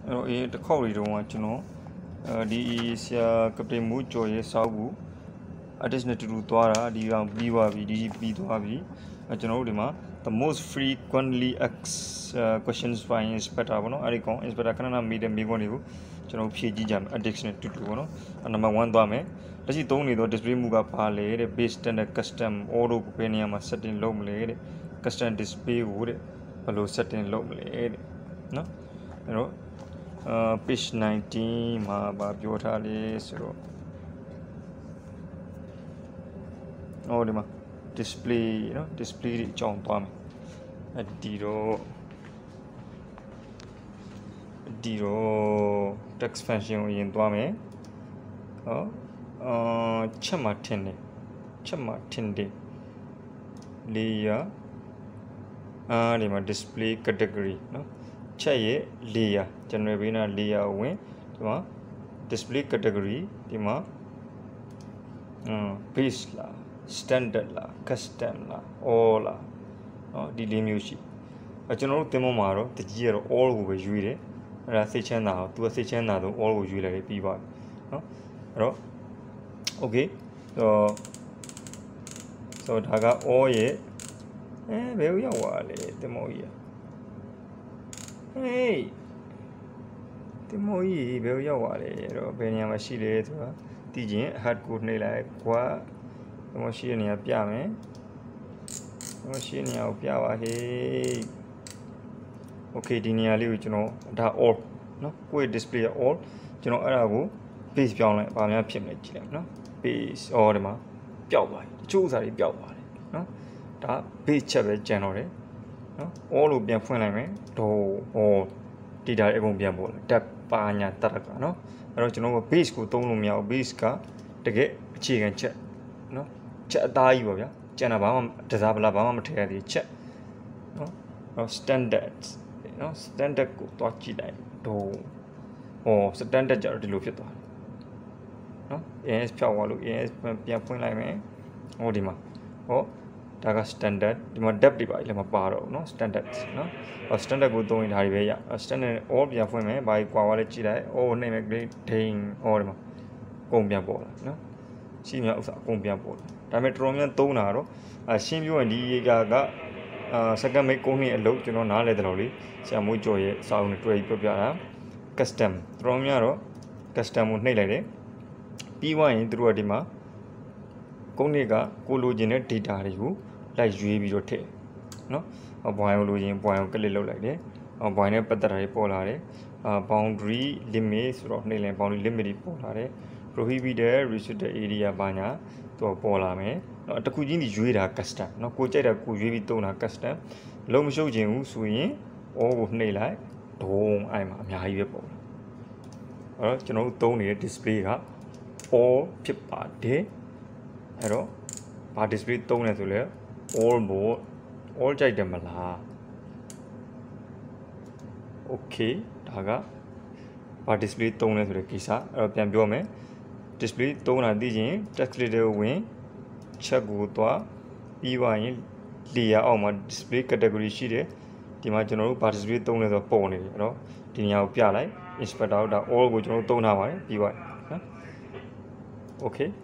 the call don't know. This Captain Mucho is Sabu. Additional to Tuara, the Biwabi, the Biwabi, the most frequently asked questions by Inspector Aricon, Inspector Canana made a big one, PG jam addiction to Tuno, and number one Dame. Does it only though display Muga Pale, based on a custom auto Penium, a certain low lady, custom display wood, below certain low lady. No, page 19, Biotali, so. Oh, the display, display John Palm at Diro text function in Dwame. Chamatende layer, display category, no chaye layer, general layer win, display category, base la. Standard la, custom la, all la, delay music. A general Temomaro, the year all over you, Rathicha now, to a Thicha now, all over you like a people. Okay, so Daga Oye, very well, the Moya. Hey, the Moy, very well, Benyama Shile, DJ had good nail like qua. Machine ya piame machine ya piawa he okay diniali which da all no ko display all ara ko base ပြောင်းလိုက်ဗာများဖြစ်မယ်ကြည့်လိုက်နော် base ဩဒီမှာပျောက်သွားပြီတချို့ဥစားတွေပျောက်သွားတယ်နော်ဒါ base ချက်ပဲကျန်တော့တယ်နော် all လို့ပြန်ဖွင့်လိုက်မယ်ဒို all data တွေအကုန်ပြန်ပို့လိုက်တက်ပါညာတရကနော်အဲ့တော့ကျွန်တော်က base ကိုသုံးလို့မရဘူး base ကတကယ်အခြေခံချက်နော်ချက်အသားကြီးပေါ့ဗျာကျန်တာဘာမှတစားပလာဘာမှမထည့်ရသေးချက်နော် standard နော် standard ကိုတွားကြည့်လိုက်တော့standard ကြတော့ဒီလိုဖြစ်သွားတယ်နော် AS ဖြောက်သွားလို့ AS ပြန်ဖွင့်လိုက်မယ်ဒီမှာဒါက standard ဒီမှာ depth တွေပါလည်းမပါတော့ဘူးနော် standard နော် standard ကိုသုံးရင်ဒါတွေပဲရ standard all ပြန်ဖွင့်မယ်ဘာကြီးကွာသွားလဲကြည့်လိုက်နှိမ့်မယ် grade ဒိန်းဒီမှာကုန်ပြန်ပေါ်လာနော်ရှိမြဥစ္စာအကုန်ပြန်ပေါ်လာဒါပေမဲ့တော်တော်များသုံးတာတော့ရှင်းပြောရင်ဒီကsecond make ကိုနှစ်အလုပ်ကျွန်တော်နားလဲတယ်လို့လေဆရာမိုးကျော်ရဲ့စာအုပ်နဲ့တွေ့ပြပြတာ custom တော်တော်များတော့ custom ကိုနှိပ်လိုက်တယ်ပြီးွားရင်တို့ကဒီမှာကိုနှစ်ကကိုလိုချင်တဲ့ data တွေကိုလိုက်ရွေးပြီးတော့ထည့်နော်ဘွိုင်းကိုလိုချင်ဘွိုင်းကိုကလစ်လုပ်လိုက်တယ်ဘွိုင်းနဲ့ပတ်သက်တာတွေပေါ်လာတယ်boundary limit ဆိုတော့နှိပ်လိုက် boundary limit တွေပေါ်လာတယ်prohibited restricted area ဘာညာတော့ပေါ်လာမယ်နော်တခုချင်းဒီရွေးတာ custom နော်ကိုကြိုက်တာကိုရွေးပြီးသုံးတာ custom လုံးမရှုပ်ခြင်းဘူးဆိုရင် all ကိုနှိပ်လိုက်ဒုံအဲ့မှာအများကြီးပဲပေါ်လာအဲ့တော့ကျွန်တော်တို့သုံးနေတဲ့ display က all ဖြစ်ပါတယ်အဲ့တော့ဘာ display သုံးလဲဆိုလဲ all mode all ကြိုက်တယ်မလား okay ဒါကဘာ display သုံးလဲဆိုတဲ့ကိစ္စအဲ့တော့ပြန်ပြောမယ် display သုံးတာသိရင် text editor ဝင်ချက်ကိုသွားပြီးပါရင် layer အောက်မှာ display category ရှိတယ်ဒီမှာကျွန်တော်တို့ဘာ display သုံးလဲဆိုတော့ပေါ်နေတယ်အဲ့တော့ဒီနေရာကိုပြလိုက် inspector ဒါ all ကိုကျွန်တော်တို့သုံးထားပါတယ်ပြီးပါနော် okay